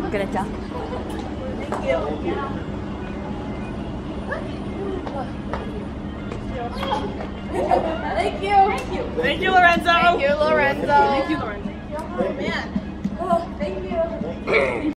그랬죠? Thank you. Thank you, Lorenzo. Thank you, Lorenzo. Thank you, Lorenzo. Oh man. Oh, thank you.